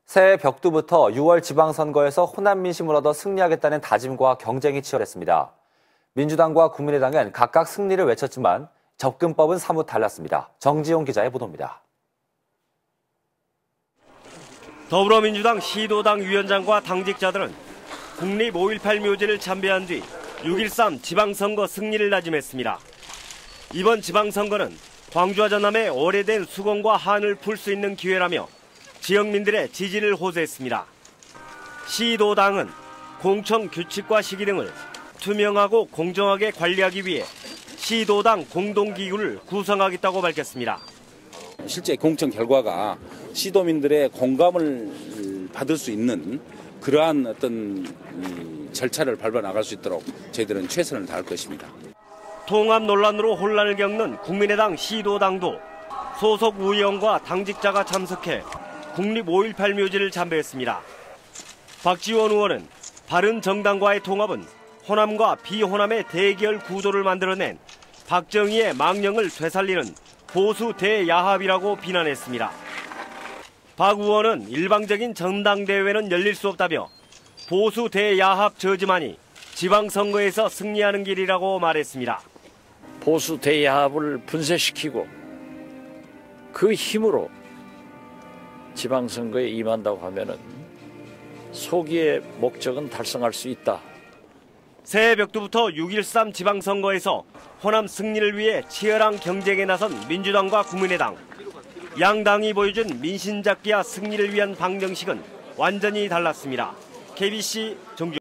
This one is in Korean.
새해 벽두부터 6월 지방선거에서 호남 민심을 얻어 승리하겠다는 다짐과 경쟁이 치열했습니다. 민주당과 국민의당은 각각 승리를 외쳤지만 접근법은 사뭇 달랐습니다. 정지용 기자의 보도입니다. 더불어민주당 시도당 위원장과 당직자들은 국립 5.18 묘지를 참배한 뒤 6.13 지방선거 승리를 다짐했습니다. 이번 지방선거는 광주와 전남의 오래된 수공과 한을 풀 수 있는 기회라며 지역민들의 지지를 호소했습니다. 시도당은 공천 규칙과 시기 등을 투명하고 공정하게 관리하기 위해 시도당 공동기구를 구성하겠다고 밝혔습니다. 실제 공천 결과가 시도민들의 공감을 받을 수 있는 그러한 어떤 절차를 밟아 나갈 수 있도록 저희들은 최선을 다할 것입니다. 통합 논란으로 혼란을 겪는 국민의당 시도당도 소속 의원과 당직자가 참석해 국립 5.18 묘지를 참배했습니다. 박지원 의원은 바른정당과의 통합은 호남과 비호남의 대결 구도를 만들어낸 박정희의 망령을 되살리는 보수 대야합이라고 비난했습니다. 박 의원은 일방적인 전당대회는 열릴 수 없다며 보수 대야합 저지만이 지방선거에서 승리하는 길이라고 말했습니다. 보수 대야합을 분쇄시키고 그 힘으로 지방선거에 임한다고 하면은 소기의 목적은 달성할 수 있다. 새해 벽두부터 6.13 지방선거에서 호남 승리를 위해 치열한 경쟁에 나선 민주당과 국민의당. 양당이 보여준 민심잡기와 승리를 위한 방정식은 완전히 달랐습니다. KBC 정주